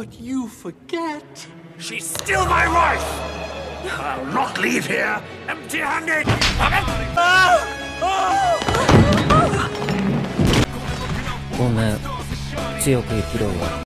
But you forget. She's still my wife! I'll not leave here empty-handed! ごめん、強く生きろよ。